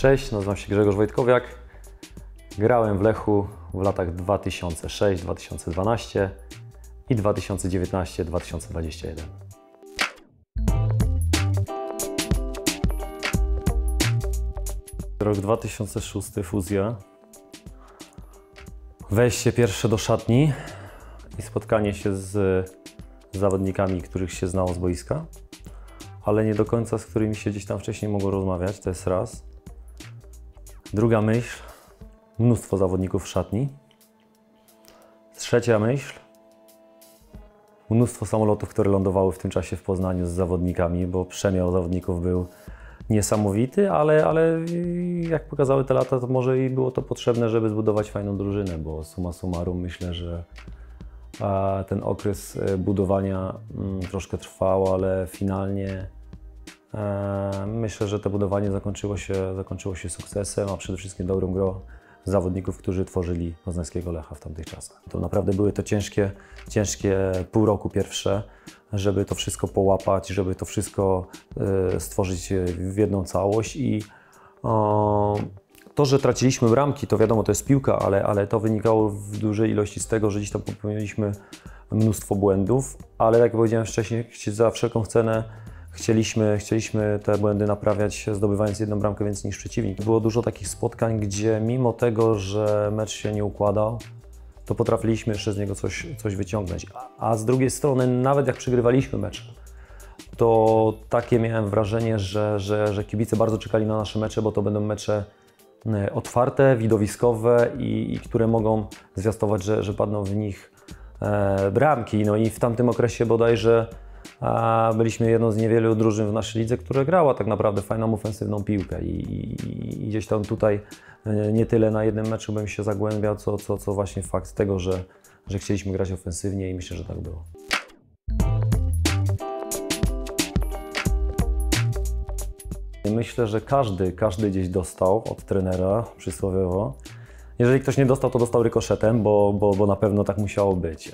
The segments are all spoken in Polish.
Cześć, nazywam się Grzegorz Wojtkowiak. Grałem w Lechu w latach 2006, 2012 i 2019-2021. Rok 2006, fuzja. Wejście pierwsze do szatni i spotkanie się z zawodnikami, których się znało z boiska, ale nie do końca z którymi się gdzieś tam wcześniej mogło rozmawiać, to jest raz. Druga myśl, mnóstwo zawodników w szatni. Trzecia myśl, mnóstwo samolotów, które lądowały w tym czasie w Poznaniu z zawodnikami, bo przemiał zawodników był niesamowity, ale jak pokazały te lata, to może i było to potrzebne, żeby zbudować fajną drużynę, bo summa summarum myślę, że ten okres budowania troszkę trwał, ale finalnie myślę, że to budowanie zakończyło się sukcesem, a przede wszystkim dobrą grą zawodników, którzy tworzyli poznańskiego Lecha w tamtych czasach. To naprawdę były to ciężkie pół roku pierwsze, żeby to wszystko połapać, żeby to wszystko stworzyć w jedną całość i to, że traciliśmy bramki, to wiadomo, to jest piłka, ale to wynikało w dużej ilości z tego, że gdzieś tam popełniliśmy mnóstwo błędów, ale jak powiedziałem wcześniej, za wszelką cenę chcieliśmy te błędy naprawiać, zdobywając jedną bramkę więcej niż przeciwnik. Było dużo takich spotkań, gdzie mimo tego, że mecz się nie układał, to potrafiliśmy jeszcze z niego coś wyciągnąć. A z drugiej strony, nawet jak przegrywaliśmy mecz, to takie miałem wrażenie, że kibice bardzo czekali na nasze mecze, bo to będą mecze otwarte, widowiskowe i które mogą zwiastować, że padną w nich bramki. No i w tamtym okresie bodajże byliśmy jedną z niewielu drużyn w naszej lidze, która grała tak naprawdę fajną, ofensywną piłkę i gdzieś tam tutaj nie tyle na jednym meczu bym się zagłębiał, co właśnie fakt tego, że chcieliśmy grać ofensywnie i myślę, że tak było. Myślę, że każdy gdzieś dostał od trenera przysłowiowo. Jeżeli ktoś nie dostał, to dostał rykoszetem, bo na pewno tak musiało być.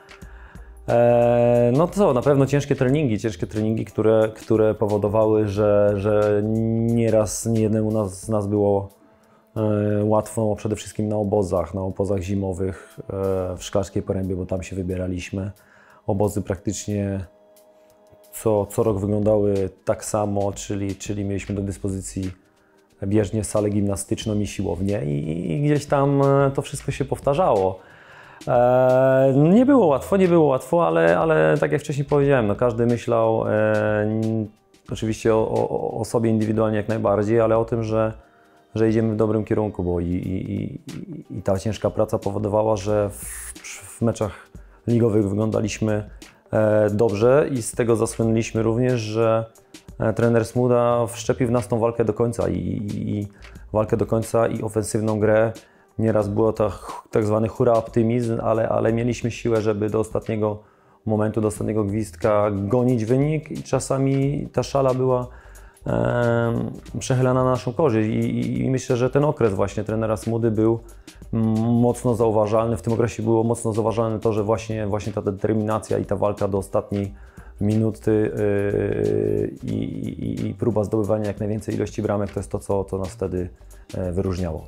No to na pewno ciężkie treningi, które powodowały, że nieraz nie jednemu z nas było łatwo, przede wszystkim na obozach zimowych w Szklarskiej Porębie, bo tam się wybieraliśmy. Obozy praktycznie co rok wyglądały tak samo, czyli mieliśmy do dyspozycji bieżnię, salę gimnastyczną i siłownię i gdzieś tam to wszystko się powtarzało. Nie było łatwo, ale tak jak wcześniej powiedziałem, no każdy myślał oczywiście o sobie indywidualnie jak najbardziej, ale o tym, że idziemy w dobrym kierunku, bo i ta ciężka praca powodowała, że w meczach ligowych wyglądaliśmy dobrze i z tego zasłynęliśmy również, że trener Smuda wszczepił w nas tą walkę do końca i walkę do końca i ofensywną grę. Nieraz było to tak zwany hura optymizm, ale mieliśmy siłę, żeby do ostatniego momentu, do ostatniego gwizdka gonić wynik i czasami ta szala była przechylana na naszą korzyść i myślę, że ten okres właśnie trenera Smudy był mocno zauważalny. W tym okresie było mocno zauważalne to, że właśnie ta determinacja i ta walka do ostatniej minuty i próba zdobywania jak najwięcej ilości bramek to jest to, co nas wtedy wyróżniało.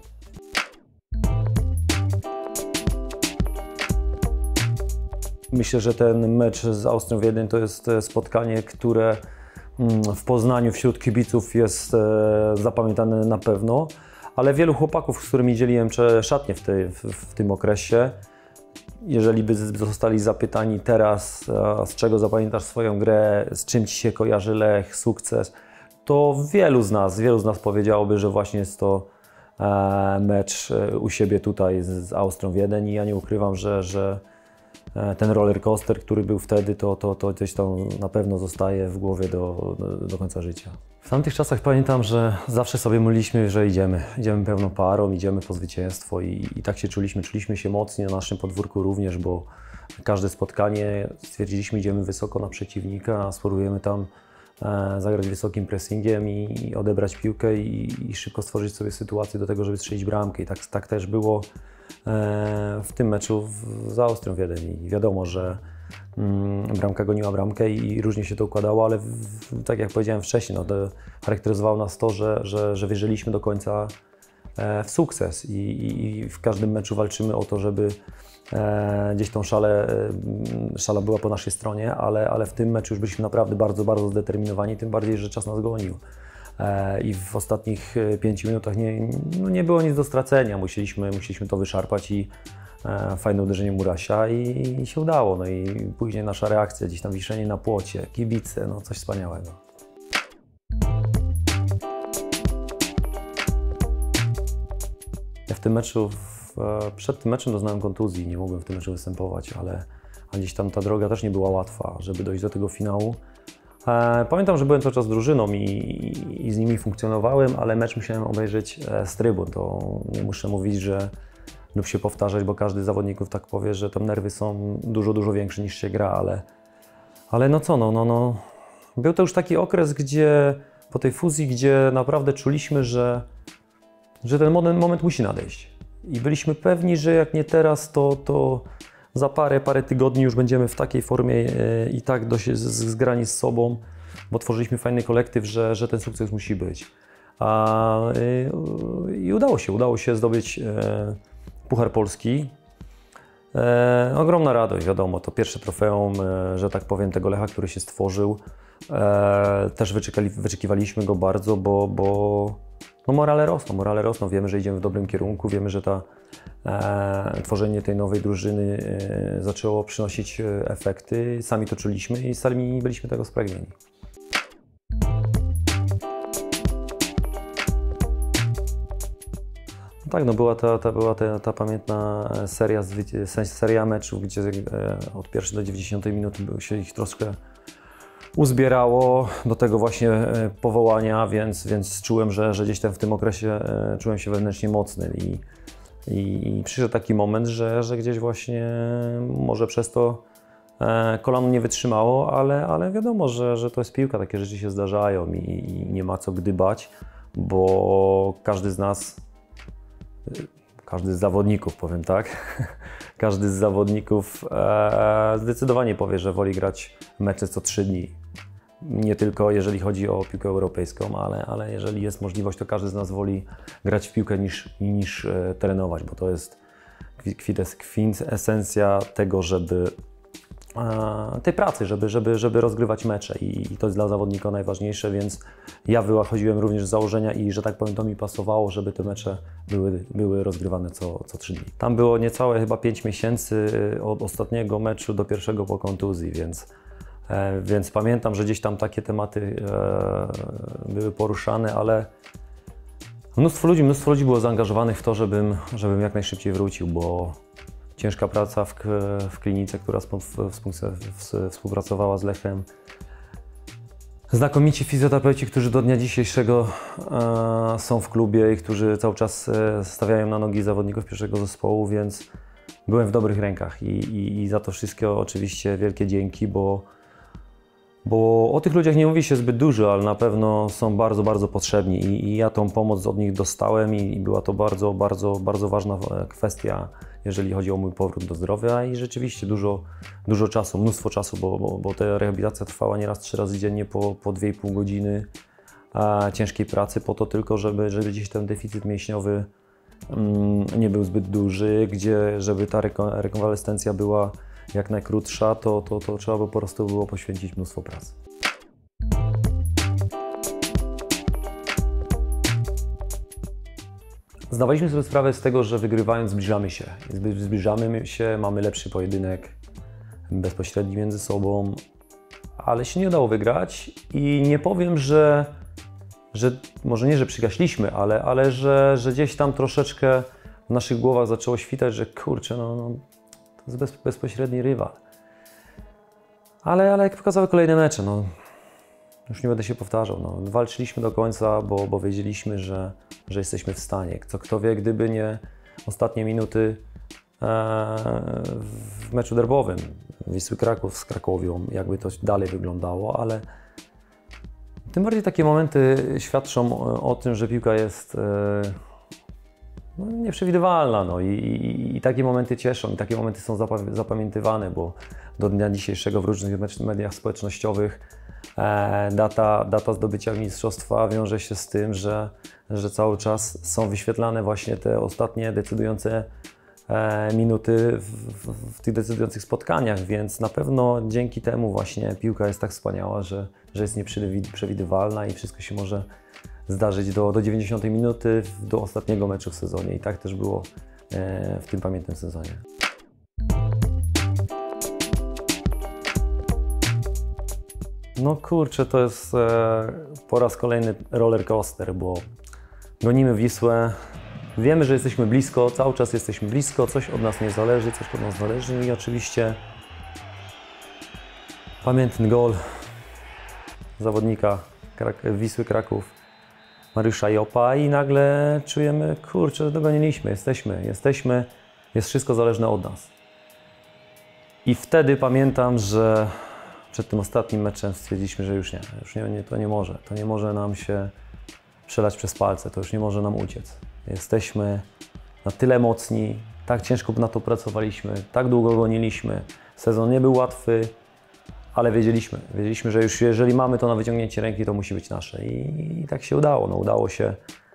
Myślę, że ten mecz z Austrią Wiedeń to jest spotkanie, które w Poznaniu wśród kibiców jest zapamiętane na pewno, ale wielu chłopaków, z którymi dzieliłem szatnię w tym okresie, jeżeli by zostali zapytani teraz, z czego zapamiętasz swoją grę, z czym Ci się kojarzy Lech, sukces, to wielu z nas powiedziałoby, że właśnie jest to mecz u siebie tutaj z Austrią Wiedeń i ja nie ukrywam, że ten roller coaster, który był wtedy, to gdzieś tam na pewno zostaje w głowie do końca życia. W tamtych czasach pamiętam, że zawsze sobie mówiliśmy, że idziemy pełną parą, idziemy po zwycięstwo i tak się czuliśmy się mocni na naszym podwórku również, bo każde spotkanie stwierdziliśmy, idziemy wysoko na przeciwnika, spróbujemy tam zagrać wysokim pressingiem i odebrać piłkę i szybko stworzyć sobie sytuację do tego, żeby strzelić bramkę. I tak też było w tym meczu z Austrią Wiedeń. I wiadomo, że bramka goniła bramkę i różnie się to układało, ale tak jak powiedziałem wcześniej, no, charakteryzowało nas to, że wierzyliśmy do końca w sukces i w każdym meczu walczymy o to, żeby gdzieś tą szala była po naszej stronie, ale w tym meczu już byliśmy naprawdę bardzo, bardzo zdeterminowani, tym bardziej, że czas nas gonił. I w ostatnich 5 minutach nie było nic do stracenia, musieliśmy to wyszarpać i fajne uderzenie Murasia i się udało. No i później nasza reakcja, gdzieś tam wiszenie na płocie, kibice, no coś wspaniałego. Ja w tym meczu, przed tym meczem doznałem kontuzji, nie mogłem w tym meczu występować, ale gdzieś tam ta droga też nie była łatwa, żeby dojść do tego finału. Pamiętam, że byłem cały czas z drużyną i z nimi funkcjonowałem, ale mecz musiałem obejrzeć z trybun. To nie muszę mówić, lub się powtarzać, bo każdy z zawodników tak powie, że tam nerwy są dużo, dużo większe niż się gra, ale no co, no. Był to już taki okres, po tej fuzji, gdzie naprawdę czuliśmy, że ten moment musi nadejść. I byliśmy pewni, że jak nie teraz, to za parę tygodni już będziemy w takiej formie i tak zgrani z sobą, bo tworzyliśmy fajny kolektyw, że ten sukces musi być. I udało się zdobyć Puchar Polski. Ogromna radość, wiadomo, to pierwsze trofeum, że tak powiem, tego Lecha, który się stworzył. Też wyczekiwaliśmy go bardzo, bo no morale rosną, wiemy, że idziemy w dobrym kierunku, wiemy, że tworzenie tej nowej drużyny zaczęło przynosić efekty, sami to czuliśmy i sami byliśmy tego spragnieni. No tak, no była ta pamiętna seria meczów, gdzie od 1 do 90 minuty się ich troszkę uzbierało do tego właśnie powołania, więc czułem, że gdzieś tam w tym okresie czułem się wewnętrznie mocny i przyszedł taki moment, że gdzieś właśnie może przez to kolano nie wytrzymało, ale wiadomo, że to jest piłka, takie rzeczy się zdarzają i nie ma co gdybać, bo każdy z nas, każdy z zawodników, powiem tak, każdy z zawodników zdecydowanie powie, że woli grać mecze co 3 dni. Nie tylko jeżeli chodzi o piłkę europejską, ale jeżeli jest możliwość, to każdy z nas grać w piłkę niż trenować, bo to jest kwintesencja tego, tej pracy, żeby rozgrywać mecze i to jest dla zawodnika najważniejsze, więc ja wychodziłem również z założenia i, że tak powiem, to mi pasowało, żeby te mecze były rozgrywane co 3 dni. Tam było niecałe chyba 5 miesięcy od ostatniego meczu do pierwszego po kontuzji, więc pamiętam, że gdzieś tam takie tematy były poruszane, ale mnóstwo ludzi było zaangażowanych w to, żebym jak najszybciej wrócił, bo ciężka praca w klinice, która współpracowała z Lechem. Znakomici fizjoterapeuci, którzy do dnia dzisiejszego są w klubie i którzy cały czas stawiają na nogi zawodników pierwszego zespołu, więc byłem w dobrych rękach i za to wszystko oczywiście wielkie dzięki, bo o tych ludziach nie mówi się zbyt dużo, ale na pewno są bardzo, bardzo potrzebni i ja tą pomoc od nich dostałem i była to bardzo, bardzo, bardzo ważna kwestia, jeżeli chodzi o mój powrót do zdrowia i rzeczywiście dużo czasu, mnóstwo czasu, bo ta rehabilitacja trwała nieraz 3 razy dziennie po 2,5 godziny ciężkiej pracy po to tylko, żeby gdzieś ten deficyt mięśniowy nie był zbyt duży, żeby ta rekonwalescencja była jak najkrótsza, to trzeba by po prostu było poświęcić mnóstwo pracy. Zdawaliśmy sobie sprawę z tego, że wygrywając zbliżamy się, mamy lepszy pojedynek bezpośredni między sobą, ale się nie udało wygrać i nie powiem, że może nie, że przygaśliśmy, ale że gdzieś tam troszeczkę w naszych głowach zaczęło świtać, że kurczę, no to jest bezpośredni rywal. Ale jak pokazały kolejne mecze, no już nie będę się powtarzał, no, walczyliśmy do końca, bo wiedzieliśmy, że jesteśmy w stanie. Kto wie, gdyby nie ostatnie minuty w meczu derbowym Wisły Kraków z Krakowią, jakby to dalej wyglądało, ale tym bardziej takie momenty świadczą o tym, że piłka jest nieprzewidywalna, no i takie momenty cieszą i takie momenty są zapamiętywane, bo do dnia dzisiejszego w różnych mediach społecznościowych. Data zdobycia mistrzostwa wiąże się z tym, że cały czas są wyświetlane właśnie te ostatnie decydujące minuty w tych decydujących spotkaniach, więc na pewno dzięki temu właśnie piłka jest tak wspaniała, że jest nieprzewidywalna i wszystko się może zdarzyć do 90 minuty, do ostatniego meczu w sezonie i tak też było w tym pamiętnym sezonie. No kurczę, to jest po raz kolejny roller coaster, bo gonimy Wisłę, wiemy, że jesteśmy blisko, cały czas jesteśmy blisko, coś od nas nie zależy, coś od nas zależy i oczywiście pamiętny gol zawodnika Wisły Kraków, Mariusza Jopa i nagle czujemy, kurczę, dogoniliśmy, jesteśmy, jest wszystko zależne od nas. I wtedy pamiętam, że przed tym ostatnim meczem stwierdziliśmy, że już nie, to nie może nam się przelać przez palce, to już nie może nam uciec. Jesteśmy na tyle mocni, tak ciężko na to pracowaliśmy, tak długo goniliśmy. Sezon nie był łatwy, ale wiedzieliśmy, że już jeżeli mamy to na wyciągnięcie ręki, to musi być nasze. I tak się udało. No, udało się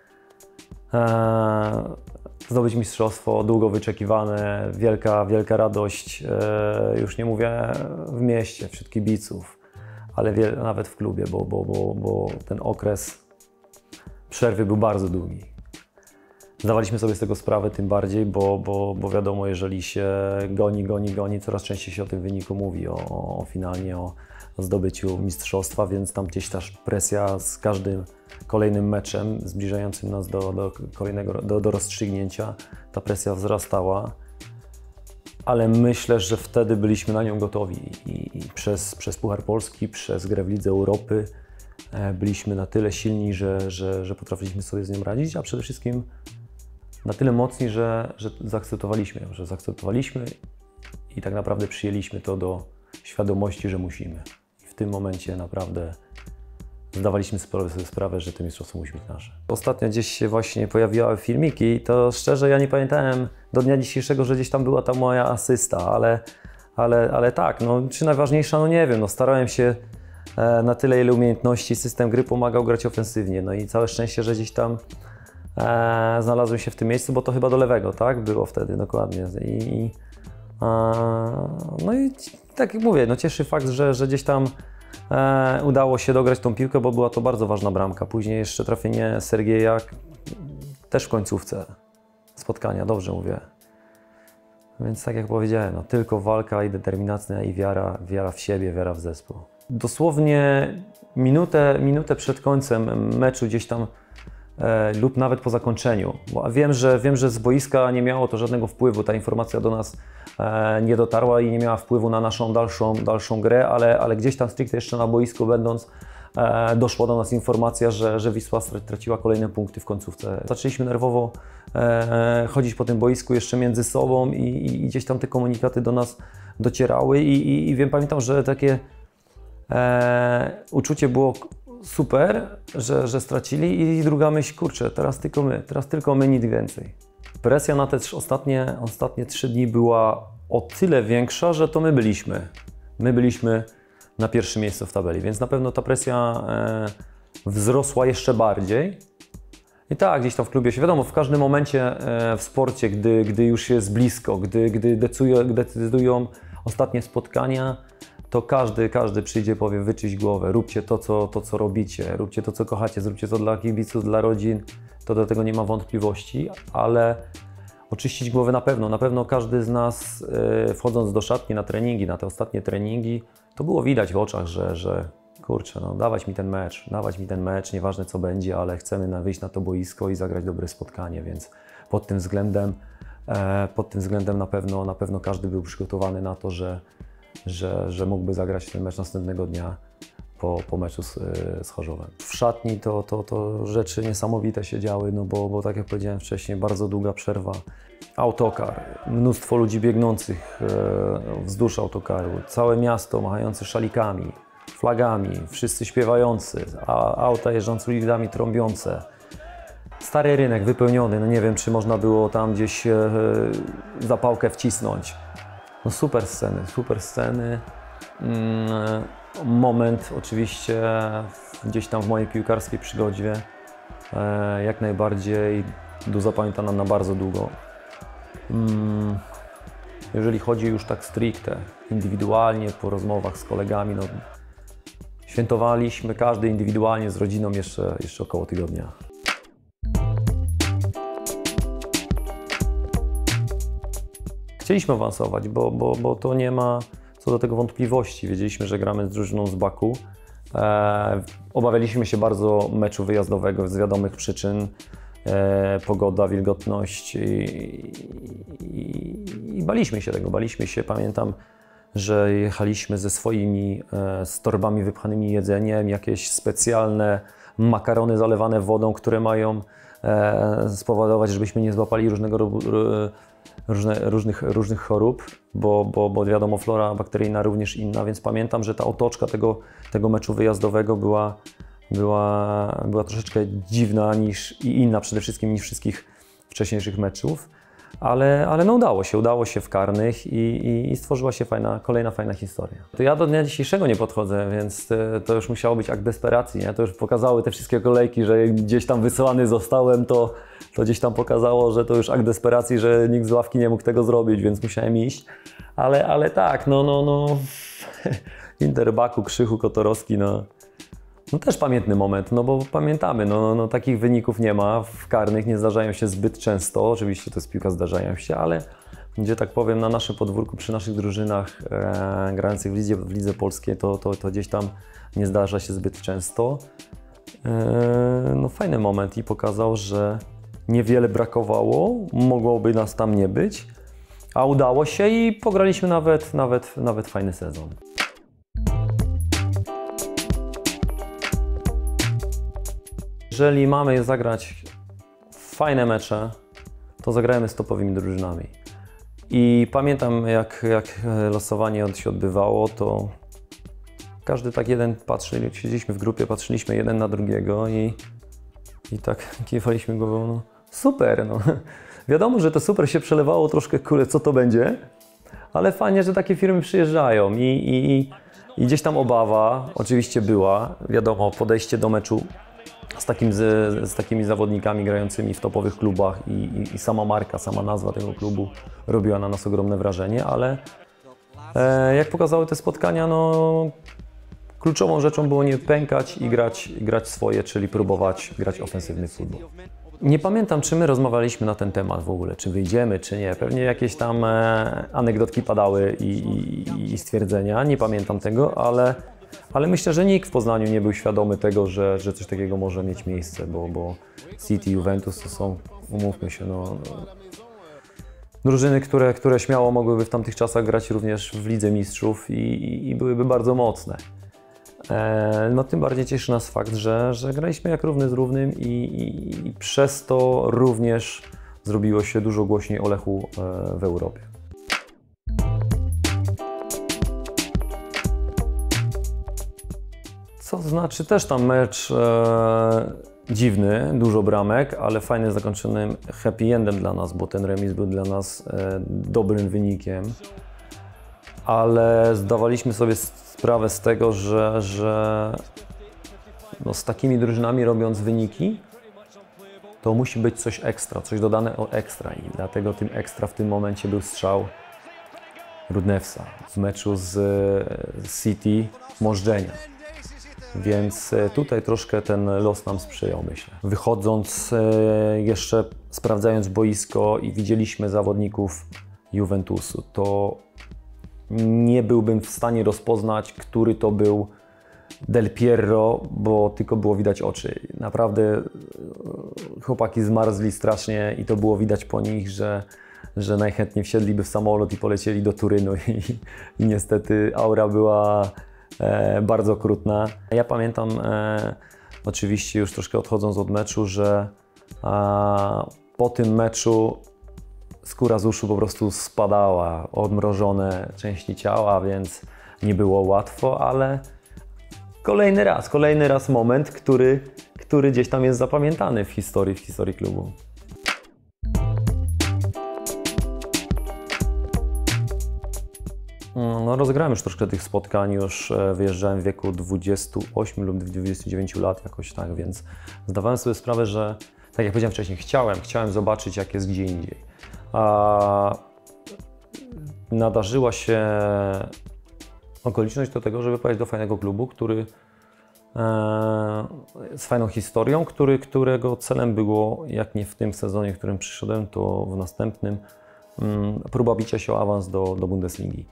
zdobyć mistrzostwo, długo wyczekiwane, wielka radość, już nie mówię w mieście, wśród kibiców, ale nawet w klubie, bo ten okres przerwy był bardzo długi. Zdawaliśmy sobie z tego sprawę tym bardziej, bo wiadomo, jeżeli się goni, coraz częściej się o tym wyniku mówi, finalnie o zdobyciu mistrzostwa, więc tam gdzieś ta presja z każdym kolejnym meczem zbliżającym nas do rozstrzygnięcia, ta presja wzrastała, ale myślę, że wtedy byliśmy na nią gotowi i przez Puchar Polski, przez grę w Lidze Europy byliśmy na tyle silni, że potrafiliśmy sobie z nią radzić, a przede wszystkim na tyle mocni, że zaakceptowaliśmy i tak naprawdę przyjęliśmy to do świadomości, że musimy. I w tym momencie naprawdę zdawaliśmy sobie sprawę, że to mistrzostwo musi być nasze. Ostatnio gdzieś się właśnie pojawiły filmiki i to szczerze ja nie pamiętałem do dnia dzisiejszego, że gdzieś tam była ta moja asysta, ale tak, no czy najważniejsza, no nie wiem, no starałem się na tyle, ile umiejętności, system gry pomagał grać ofensywnie, no i całe szczęście, że gdzieś tam znalazłem się w tym miejscu, bo to chyba do lewego, tak? Było wtedy, dokładnie. No i tak jak mówię, no cieszy fakt, że gdzieś tam udało się dograć tą piłkę, bo była to bardzo ważna bramka. Później jeszcze trafienie Sergieja też w końcówce spotkania, dobrze mówię. Więc tak jak powiedziałem, no, tylko walka i determinacja i wiara w siebie, wiara w zespół. Dosłownie minutę przed końcem meczu gdzieś tam lub nawet po zakończeniu, bo wiem, że z boiska nie miało to żadnego wpływu, ta informacja do nas nie dotarła i nie miała wpływu na naszą dalszą grę, ale gdzieś tam stricte jeszcze na boisku będąc doszła do nas informacja, że Wisła straciła kolejne punkty w końcówce. Zaczęliśmy nerwowo chodzić po tym boisku jeszcze między sobą i gdzieś tam te komunikaty do nas docierały i pamiętam, że takie uczucie było super, że stracili i druga myśl, kurczę, teraz tylko my, nic więcej. Presja na te ostatnie 3 dni była o tyle większa, że to my byliśmy na pierwszym miejscu w tabeli, więc na pewno ta presja wzrosła jeszcze bardziej. I tak, gdzieś tam w klubie się, wiadomo, w każdym momencie w sporcie, gdy już jest blisko, gdy decydują ostatnie spotkania, to każdy przyjdzie, powie, wyczyść głowę, róbcie to, co robicie, róbcie to, co kochacie, zróbcie to dla kibiców, dla rodzin, to do tego nie ma wątpliwości, ale oczyścić głowę na pewno każdy z nas wchodząc do szatni na treningi, na te ostatnie treningi, to było widać w oczach, że kurczę, no dawać mi ten mecz, nieważne co będzie, ale chcemy wyjść na to boisko i zagrać dobre spotkanie, więc pod tym względem na pewno każdy był przygotowany na to, że mógłby zagrać ten mecz następnego dnia po meczu z Chorzowem. W szatni to rzeczy niesamowite się działy, no bo tak jak powiedziałem wcześniej, bardzo długa przerwa. Autokar, mnóstwo ludzi biegnących wzdłuż autokaru, całe miasto machające szalikami, flagami, wszyscy śpiewający, auta jeżdżące ulicami trąbiące. Stary rynek wypełniony, no nie wiem, czy można było tam gdzieś zapałkę wcisnąć. No super sceny. Moment oczywiście gdzieś tam w mojej piłkarskiej przygodzie jak najbardziej do zapamiętana na bardzo długo. Jeżeli chodzi już tak stricte, indywidualnie, po rozmowach z kolegami, no, świętowaliśmy każdy indywidualnie z rodziną jeszcze około tygodnia. Chcieliśmy awansować, bo to nie ma co do tego wątpliwości. Wiedzieliśmy, że gramy z drużyną z Baku. Obawialiśmy się bardzo meczu wyjazdowego z wiadomych przyczyn. Pogoda, wilgotność i baliśmy się tego. Pamiętam, że jechaliśmy ze swoimi z torbami wypchanymi jedzeniem, jakieś specjalne makarony zalewane wodą, które mają spowodować, żebyśmy nie złapali różnych chorób, bo wiadomo, flora bakteryjna również inna, więc pamiętam, że ta otoczka tego meczu wyjazdowego była troszeczkę dziwna i inna przede wszystkim niż wszystkich wcześniejszych meczów, ale no udało się w karnych i stworzyła się kolejna fajna historia. To ja do dnia dzisiejszego nie podchodzę, więc to już musiało być akt desperacji, nie? To już pokazały te wszystkie kolejki, że gdzieś tam wysyłany zostałem, to gdzieś tam pokazało, że to już akt desperacji, że nikt z ławki nie mógł tego zrobić, więc musiałem iść. Ale tak, no Inter Baku, Krzychu Kotorowski, no też pamiętny moment, no bo pamiętamy, no takich wyników nie ma w karnych, nie zdarzają się zbyt często, oczywiście to jest piłka, zdarzają się, ale gdzie tak powiem na naszym podwórku, przy naszych drużynach grających w lidze polskiej, to gdzieś tam nie zdarza się zbyt często. No fajny moment i pokazał, że niewiele brakowało, mogłoby nas tam nie być, a udało się i pograliśmy nawet fajny sezon. Jeżeli mamy zagrać fajne mecze, to zagrajmy z topowymi drużynami. I pamiętam, jak losowanie się odbywało, to każdy tak siedzieliśmy w grupie, patrzyliśmy jeden na drugiego i tak kiwaliśmy głową, no super, no. Wiadomo, że to super się przelewało troszkę, kurde, co to będzie, ale fajnie, że takie firmy przyjeżdżają i gdzieś tam obawa oczywiście była, wiadomo, podejście do meczu z takimi zawodnikami grającymi w topowych klubach i sama marka, sama nazwa tego klubu robiła na nas ogromne wrażenie, ale jak pokazały te spotkania, no kluczową rzeczą było nie pękać i grać swoje, czyli próbować grać ofensywny futbol. Nie pamiętam, czy my rozmawialiśmy na ten temat w ogóle, czy wyjdziemy, czy nie. Pewnie jakieś tam anegdotki padały i stwierdzenia, nie pamiętam tego, ale myślę, że nikt w Poznaniu nie był świadomy tego, że coś takiego może mieć miejsce, bo City, Juventus to są, umówmy się, no, drużyny, które śmiało mogłyby w tamtych czasach grać również w Lidze Mistrzów i byłyby bardzo mocne. No tym bardziej cieszy nas fakt, że graliśmy jak równy z równym i przez to również zrobiło się dużo głośniej o Lechu w Europie. Co znaczy też tam mecz dziwny, dużo bramek, ale fajnie zakończonym happy endem dla nas, bo ten remis był dla nas dobrym wynikiem. Ale zdawaliśmy sobie sprawę z tego, że no z takimi drużynami robiąc wyniki, to musi być coś ekstra, coś dodane o ekstra i dlatego tym ekstra w tym momencie był strzał Rudnewsa w meczu z City Możdżenia. Więc tutaj troszkę ten los nam sprzyjał, myślę. Wychodząc, jeszcze sprawdzając boisko i widzieliśmy zawodników Juventusu, to nie byłbym w stanie rozpoznać, który to był Del Piero, bo tylko było widać oczy. Naprawdę chłopaki zmarzli strasznie i to było widać po nich, że najchętniej wsiedliby w samolot i polecieli do Turynu i niestety aura była bardzo okrutna. Ja pamiętam, oczywiście już troszkę odchodząc od meczu, że po tym meczu skóra z uszu po prostu spadała, odmrożone części ciała, więc nie było łatwo, ale kolejny raz moment, który gdzieś tam jest zapamiętany w historii klubu. No, rozegrałem już troszkę tych spotkań, już wyjeżdżałem w wieku 28 lub 29 lat jakoś tak, więc zdawałem sobie sprawę, że tak jak powiedziałem wcześniej, chciałem zobaczyć, jak jest gdzie indziej. A nadarzyła się okoliczność do tego, żeby pojechać do fajnego klubu, który z fajną historią, którego celem było, jak nie w tym sezonie, w którym przyszedłem, to w następnym, próba bicia się o awans do Bundesligi.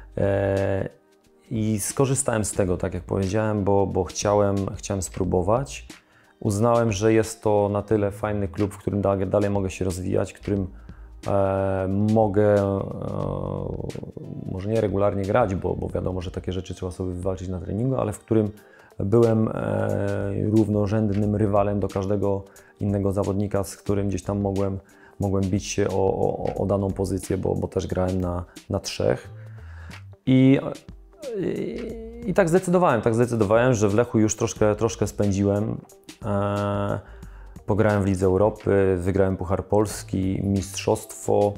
I skorzystałem z tego, tak jak powiedziałem, bo chciałem spróbować. Uznałem, że jest to na tyle fajny klub, w którym dalej mogę się rozwijać, w którym mogę może nie regularnie grać, bo wiadomo, że takie rzeczy trzeba sobie wywalczyć na treningu, ale w którym byłem równorzędnym rywalem do każdego innego zawodnika, z którym gdzieś tam mogłem bić się o daną pozycję, bo też grałem na trzech. I tak zdecydowałem, że w Lechu już troszkę spędziłem. Pograłem w Lidze Europy, wygrałem Puchar Polski, mistrzostwo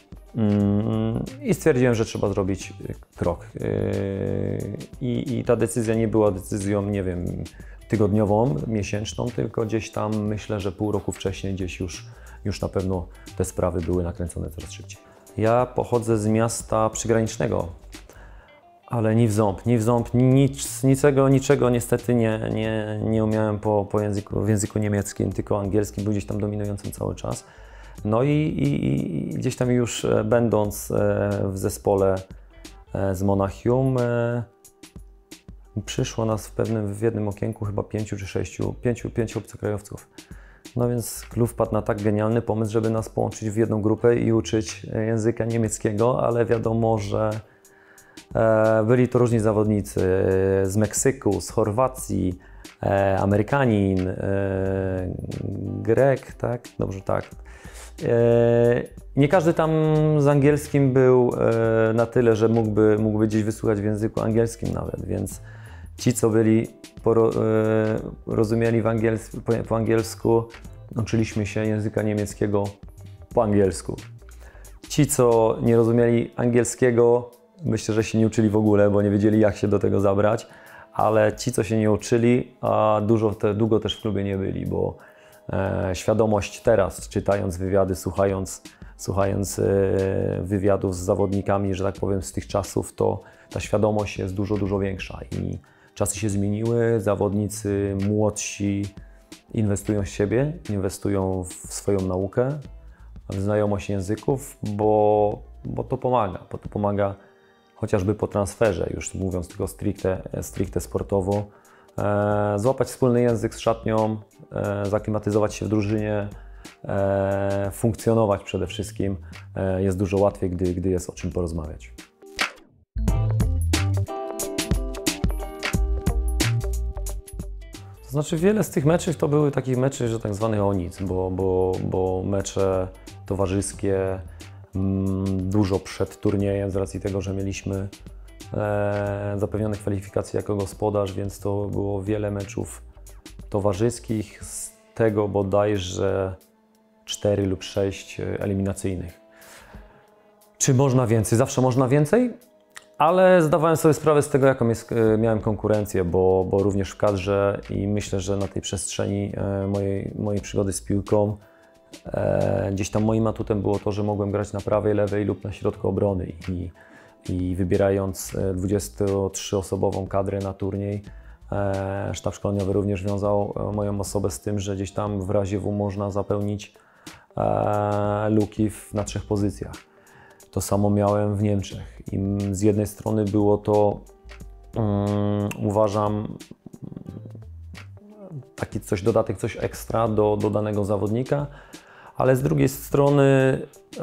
i stwierdziłem, że trzeba zrobić krok. I ta decyzja nie była decyzją, nie wiem, tygodniową, miesięczną, tylko gdzieś tam myślę, że pół roku wcześniej gdzieś już na pewno te sprawy były nakręcone coraz szybciej. Ja pochodzę z miasta przygranicznego, ale ni w ząb, niczego niestety nie umiałem w języku niemieckim, tylko angielski był gdzieś tam dominującym cały czas. No i gdzieś tam już będąc w zespole z Monachium, przyszło nas w jednym okienku chyba 5 czy 6, 5 obcokrajowców. No więc klub wpadł na tak genialny pomysł, żeby nas połączyć w jedną grupę i uczyć języka niemieckiego, ale wiadomo, że byli to różni zawodnicy z Meksyku, z Chorwacji, Amerykanin, Grek, tak? Dobrze, tak. Nie każdy tam z angielskim był na tyle, że mógłby gdzieś wysłuchać w języku angielskim nawet, więc ci, co byli rozumieli po angielsku, uczyliśmy się języka niemieckiego po angielsku. Ci, co nie rozumieli angielskiego, myślę, że się nie uczyli w ogóle, bo nie wiedzieli, jak się do tego zabrać, ale ci, co się nie uczyli, a długo też w klubie nie byli, bo świadomość teraz, czytając wywiady, słuchając wywiadów z zawodnikami, że tak powiem, z tych czasów, to ta świadomość jest dużo większa i czasy się zmieniły, zawodnicy młodsi inwestują w siebie, inwestują w swoją naukę, w znajomość języków, bo to pomaga chociażby po transferze, już mówiąc tylko stricte sportowo, złapać wspólny język z szatnią, zaklimatyzować się w drużynie, funkcjonować przede wszystkim jest dużo łatwiej, gdy jest o czym porozmawiać. To znaczy wiele z tych meczów to były takich meczy, że tak zwanych o nic, bo mecze towarzyskie dużo przed turniejem z racji tego, że mieliśmy zapewnione kwalifikacje jako gospodarz, więc to było wiele meczów towarzyskich, z tego bodajże 4 lub 6 eliminacyjnych. Czy można więcej? Zawsze można więcej, ale zdawałem sobie sprawę z tego, jaką miałem konkurencję, bo również w kadrze i myślę, że na tej przestrzeni mojej przygody z piłką gdzieś tam moim atutem było to, że mogłem grać na prawej, lewej lub na środku obrony i wybierając 23-osobową kadrę na turniej, sztab szkoleniowy również wiązał moją osobę z tym, że gdzieś tam w razie W można zapełnić luki na 3 pozycjach. To samo miałem w Niemczech i z jednej strony było to, uważam, taki dodatek, coś ekstra do danego zawodnika, ale z drugiej strony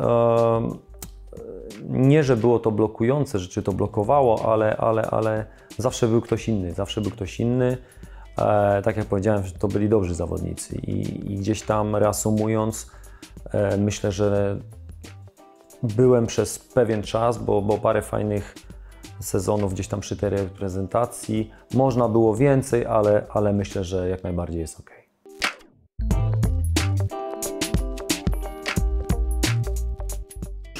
nie, że było to blokujące, że czy to blokowało, ale zawsze był ktoś inny. Tak jak powiedziałem, to byli dobrzy zawodnicy i gdzieś tam reasumując, myślę, że byłem przez pewien czas, bo parę fajnych sezonów gdzieś tam przy tej reprezentacji. Można było więcej, ale myślę, że jak najbardziej jest ok.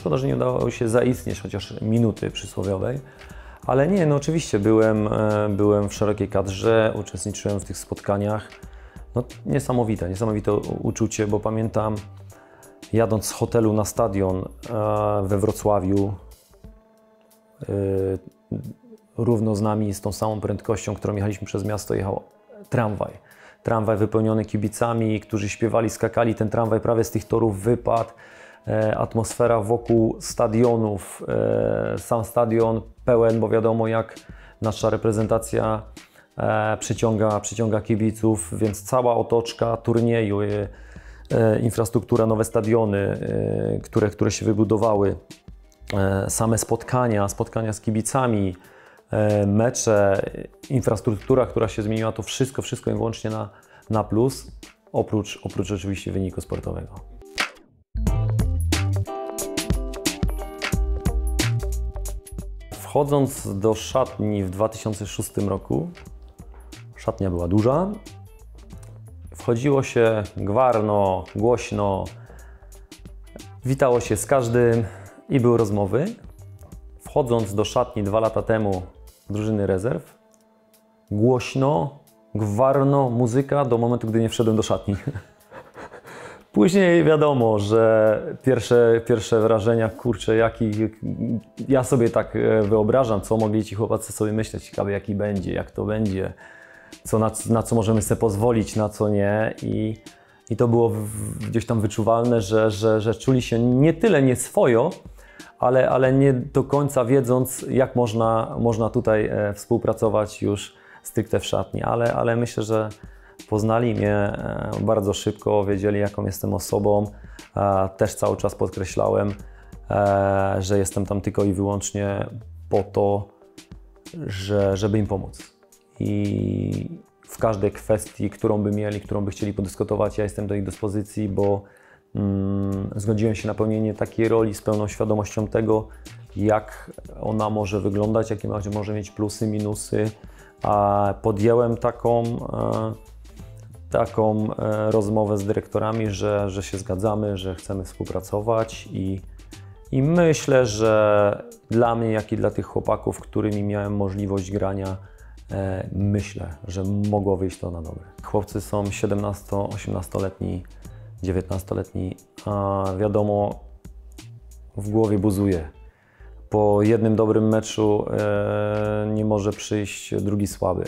szkoda, że nie udało się zaistnieć chociaż minuty przysłowiowej. Ale nie, no oczywiście byłem w szerokiej kadrze, uczestniczyłem w tych spotkaniach. No niesamowite uczucie, bo pamiętam jadąc z hotelu na stadion we Wrocławiu, równo z nami, z tą samą prędkością, którą jechaliśmy przez miasto, jechał tramwaj. Tramwaj wypełniony kibicami, którzy śpiewali, skakali, ten tramwaj prawie z tych torów wypadł. Atmosfera wokół stadionów, sam stadion pełen, bo wiadomo jak nasza reprezentacja przyciąga kibiców, więc cała otoczka turnieju, infrastruktura, nowe stadiony, które się wybudowały, same spotkania z kibicami, mecze, infrastruktura, która się zmieniła, to wszystko i wyłącznie na plus, oprócz oczywiście wyniku sportowego. Wchodząc do szatni w 2006 roku, szatnia była duża, wchodziło się gwarno, głośno, witało się z każdym i były rozmowy. Wchodząc do szatni 2 lata temu drużyny rezerw, głośno, gwarno, muzyka do momentu, gdy nie wszedłem do szatni. Później wiadomo, że pierwsze wrażenia, kurczę, ja sobie tak wyobrażam, co mogli ci chłopacy sobie myśleć, ciekawe jaki będzie, jak to będzie, na co możemy sobie pozwolić, na co nie. I to było gdzieś tam wyczuwalne, że czuli się nie tyle nieswojo, ale nie do końca wiedząc, jak można tutaj współpracować już stricte w szatni, ale myślę, że poznali mnie bardzo szybko, wiedzieli jaką jestem osobą. Też cały czas podkreślałem, że jestem tam tylko i wyłącznie po to, żeby im pomóc. I w każdej kwestii, którą by mieli, którą by chcieli podyskutować, ja jestem do ich dyspozycji, bo zgodziłem się na pełnienie takiej roli z pełną świadomością tego, jak ona może wyglądać, jakie może mieć plusy, minusy. Podjęłem taką rozmowę z dyrektorami, że się zgadzamy, że chcemy współpracować i myślę, że dla mnie, jak i dla tych chłopaków, którymi miałem możliwość grania, myślę, że mogło wyjść to na dobre. Chłopcy są 17, 18-letni, 19-letni, a wiadomo, w głowie buzuje. Po jednym dobrym meczu nie może przyjść drugi słaby.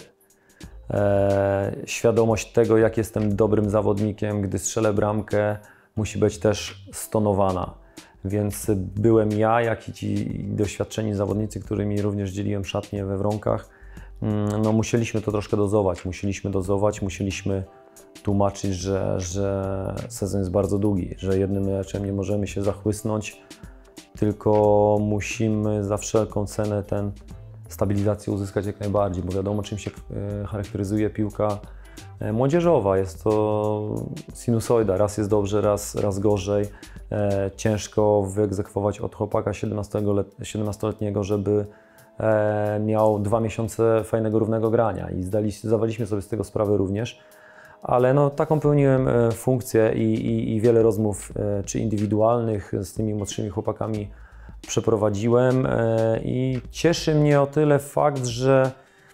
Świadomość tego, jak jestem dobrym zawodnikiem, gdy strzelę bramkę, musi być też stonowana. Więc byłem ja, jak i ci doświadczeni zawodnicy, którymi również dzieliłem szatnię we Wronkach, no musieliśmy to troszkę dozować, musieliśmy tłumaczyć, że sezon jest bardzo długi, że jednym meczem nie możemy się zachłysnąć, tylko musimy za wszelką cenę tę stabilizację uzyskać jak najbardziej, bo wiadomo, czym się charakteryzuje piłka młodzieżowa. Jest to sinusoida, raz jest dobrze, raz gorzej. Ciężko wyegzekwować od chłopaka 17-letniego, żeby miał 2 miesiące fajnego, równego grania i zdawaliśmy sobie z tego sprawę również. Ale no, taką pełniłem funkcję i wiele rozmów, czy indywidualnych z tymi młodszymi chłopakami przeprowadziłem i cieszy mnie o tyle fakt, że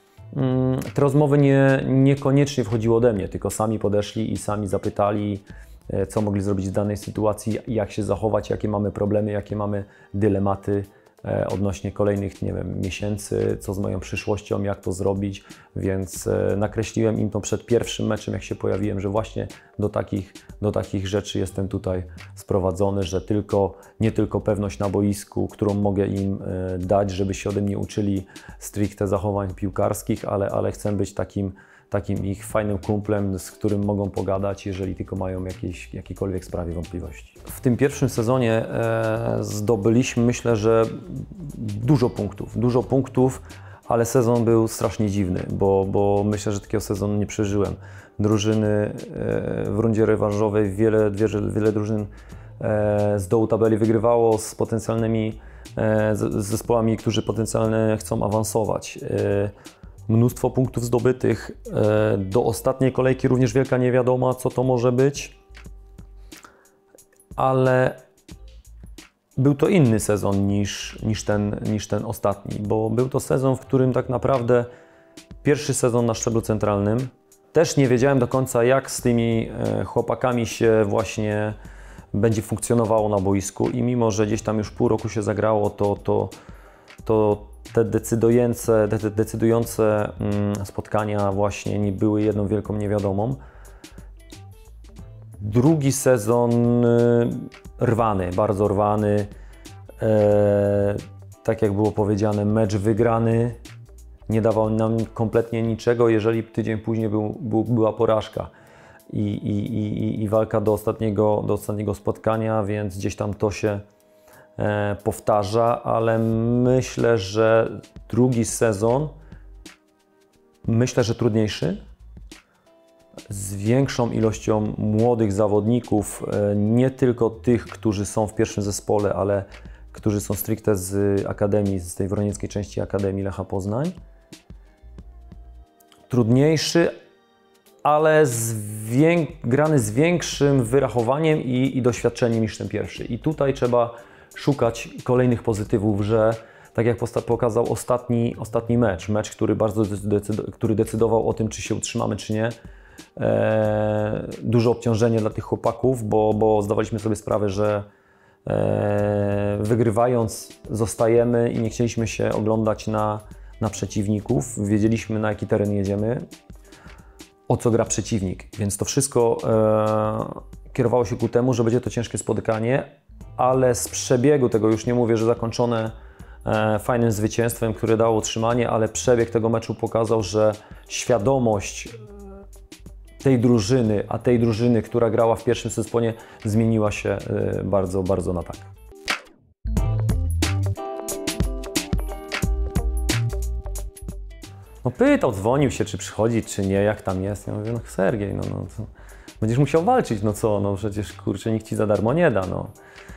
te rozmowy niekoniecznie wchodziły ode mnie, tylko sami podeszli i sami zapytali, co mogli zrobić w danej sytuacji, jak się zachować, jakie mamy problemy, jakie mamy dylematy odnośnie kolejnych, nie wiem, miesięcy, co z moją przyszłością, jak to zrobić, więc nakreśliłem im to przed pierwszym meczem, jak się pojawiłem, że właśnie do takich rzeczy jestem tutaj sprowadzony, że nie tylko pewność na boisku, którą mogę im dać, żeby się ode mnie uczyli stricte zachowań piłkarskich, ale chcę być takim ich fajnym kumplem, z którym mogą pogadać, jeżeli tylko mają jakiekolwiek sprawie wątpliwości. W tym pierwszym sezonie zdobyliśmy, myślę, że dużo punktów, ale sezon był strasznie dziwny, bo myślę, że takiego sezonu nie przeżyłem. Drużyny w rundzie rewanżowej, wiele drużyn z dołu tabeli wygrywało z potencjalnymi zespołami, którzy potencjalnie chcą awansować. Mnóstwo punktów zdobytych, do ostatniej kolejki również wielka niewiadoma, co to może być, ale był to inny sezon niż ten ostatni, bo był to sezon, w którym tak naprawdę pierwszy sezon na szczeblu centralnym. Też nie wiedziałem do końca, jak z tymi chłopakami się właśnie będzie funkcjonowało na boisku i mimo, że gdzieś tam już pół roku się zagrało, to te decydujące spotkania właśnie nie były jedną wielką niewiadomą. Drugi sezon rwany, bardzo rwany. Tak jak było powiedziane, mecz wygrany nie dawał nam kompletnie niczego, jeżeli tydzień później była porażka i walka do ostatniego spotkania, więc gdzieś tam to się powtarza, ale myślę, że drugi sezon, trudniejszy, z większą ilością młodych zawodników, nie tylko tych, którzy są w pierwszym zespole, ale którzy są stricte z Akademii, z tej wronieckiej części Akademii Lecha Poznań. Trudniejszy, ale grany z większym wyrachowaniem i doświadczeniem niż ten pierwszy. I tutaj trzeba szukać kolejnych pozytywów, że tak jak pokazał ostatni mecz, który decydował o tym, czy się utrzymamy, czy nie. Duże obciążenie dla tych chłopaków, bo zdawaliśmy sobie sprawę, że wygrywając zostajemy i nie chcieliśmy się oglądać na przeciwników. Wiedzieliśmy, na jaki teren jedziemy, o co gra przeciwnik, więc to wszystko kierowało się ku temu, że będzie to ciężkie spotkanie, ale z przebiegu tego, już nie mówię, że zakończone fajnym zwycięstwem, które dało utrzymanie, ale przebieg tego meczu pokazał, że świadomość tej drużyny, a tej drużyny, która grała w pierwszym sezonie, zmieniła się bardzo, bardzo na tak. No pytał, dzwonił się, czy przychodzi, czy nie, jak tam jest. Ja mówię, no Sergiej, no będziesz musiał walczyć, no co, no przecież kurczę, nikt ci za darmo nie da, no.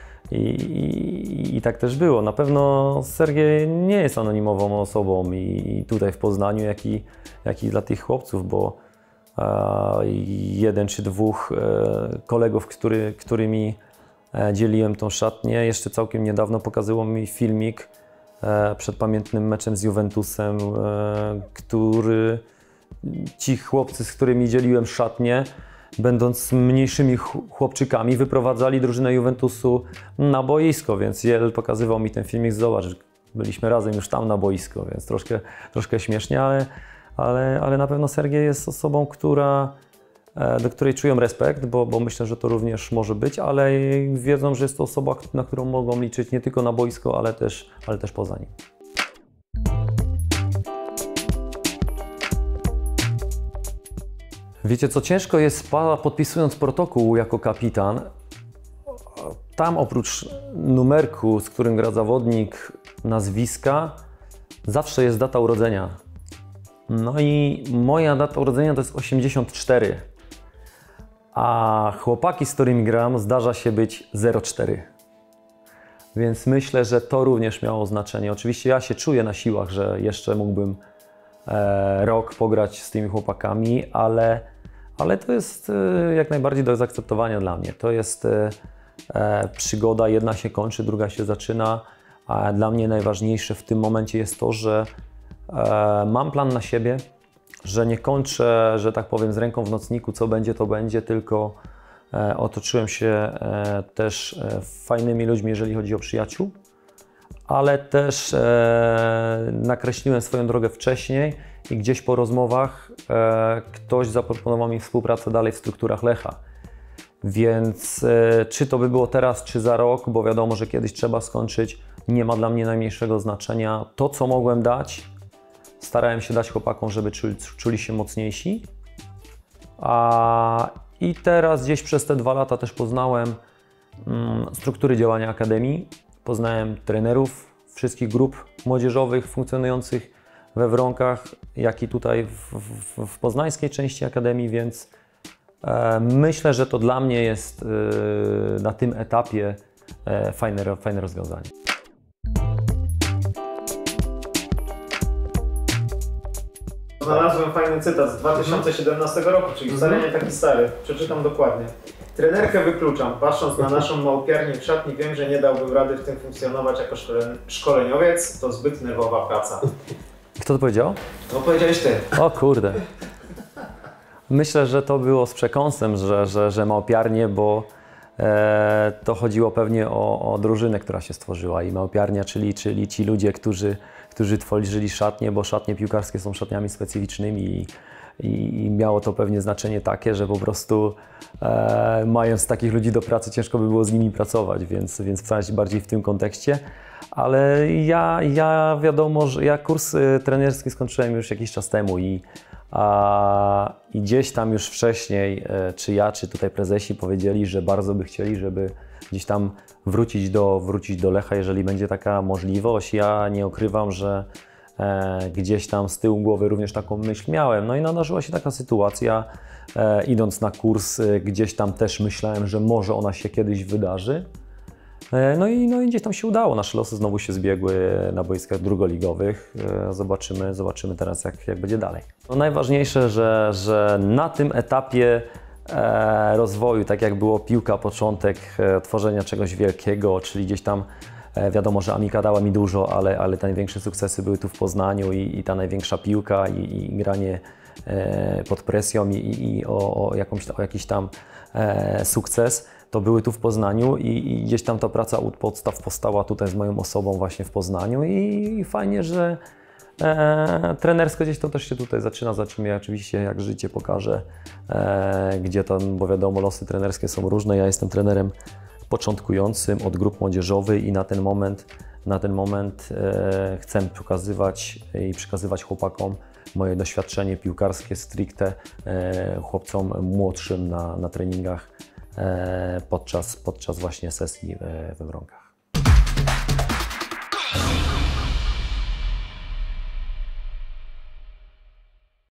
I tak też było. Na pewno Sergiej nie jest anonimową osobą i tutaj w Poznaniu, jak i dla tych chłopców, bo jeden czy dwóch kolegów, którymi dzieliłem tą szatnię, jeszcze całkiem niedawno pokazywał mi filmik przed pamiętnym meczem z Juventusem, który ci chłopcy, z którymi dzieliłem szatnię, będąc mniejszymi chłopczykami, wyprowadzali drużynę Juventusu na boisko, więc Jel pokazywał mi ten filmik, zobacz, byliśmy razem już tam na boisko, więc troszkę śmiesznie, ale na pewno Sergiej jest osobą, do której czują respekt, bo myślę, że to również może być, ale wiedzą, że jest to osoba, na którą mogą liczyć nie tylko na boisko, ale też poza nim. Wiecie co, ciężko jest podpisując protokół jako kapitan, tam oprócz numerku, z którym gra zawodnik, nazwiska, zawsze jest data urodzenia. No i moja data urodzenia to jest 84, a chłopaki, z którymi gram, zdarza się być 04. Więc myślę, że to również miało znaczenie. Oczywiście ja się czuję na siłach, że jeszcze mógłbym rok pograć z tymi chłopakami, ale to jest jak najbardziej do zaakceptowania dla mnie. To jest przygoda, jedna się kończy, druga się zaczyna, a dla mnie najważniejsze w tym momencie jest to, że mam plan na siebie, że nie kończę, że tak powiem, z ręką w nocniku, co będzie, to będzie, tylko otoczyłem się też fajnymi ludźmi, jeżeli chodzi o przyjaciół, ale też nakreśliłem swoją drogę wcześniej i gdzieś po rozmowach ktoś zaproponował mi współpracę dalej w strukturach Lecha. Więc czy to by było teraz, czy za rok, bo wiadomo, że kiedyś trzeba skończyć, nie ma dla mnie najmniejszego znaczenia. To, co mogłem dać, starałem się dać chłopakom, żeby czuli się mocniejsi. I teraz gdzieś przez te 2 lata też poznałem struktury działania Akademii. Poznałem trenerów wszystkich grup młodzieżowych funkcjonujących we Wronkach, jak i tutaj w poznańskiej części Akademii, więc myślę, że to dla mnie jest na tym etapie fajne rozwiązanie. Znalazłem fajny cytat z 2017 roku, czyli wcale nie taki stary. Przeczytam dokładnie. Trenerkę wykluczam. Patrząc na naszą małpiarnię w szatni, wiem, że nie dałbym rady w tym funkcjonować jako szkoleniowiec. To zbyt nerwowa praca. Kto to powiedział? To powiedziałeś ty. O kurde. Myślę, że to było z przekąsem, że małpiarnie, bo to chodziło pewnie o drużynę, która się stworzyła i małpiarnia, czyli ci ludzie, którzy tworzyli szatnie, bo szatnie piłkarskie są szatniami specyficznymi i miało to pewnie znaczenie takie, że po prostu mając takich ludzi do pracy ciężko by było z nimi pracować, więc wcale bardziej w tym kontekście. Ale ja wiadomo, że ja kurs trenerski skończyłem już jakiś czas temu i gdzieś tam już wcześniej, czy ja, czy tutaj prezesi powiedzieli, że bardzo by chcieli, żeby gdzieś tam wrócić do Lecha, jeżeli będzie taka możliwość. Ja nie ukrywam, że gdzieś tam z tyłu głowy również taką myśl miałem. No i nadarzyła się taka sytuacja, idąc na kurs, gdzieś tam też myślałem, że może ona się kiedyś wydarzy. No i gdzieś tam się udało. Nasze losy znowu się zbiegły na boiskach drugoligowych. Zobaczymy teraz, jak będzie dalej. No najważniejsze, że na tym etapie rozwoju, tak jak było piłka, początek tworzenia czegoś wielkiego, czyli gdzieś tam wiadomo, że Amika dała mi dużo, ale te największe sukcesy były tu w Poznaniu i ta największa piłka i granie pod presją i o jakiś tam sukces. To były tu w Poznaniu i gdzieś tam ta praca u podstaw powstała tutaj z moją osobą właśnie w Poznaniu i fajnie, że trenersko gdzieś to też się tutaj zaczyna. Zobaczymy oczywiście, jak życie pokaże, gdzie tam, bo wiadomo, losy trenerskie są różne. Ja jestem trenerem początkującym od grup młodzieżowych i na ten moment chcę pokazywać i przekazywać chłopakom moje doświadczenie piłkarskie stricte chłopcom młodszym na treningach podczas właśnie sesji we Wronkach.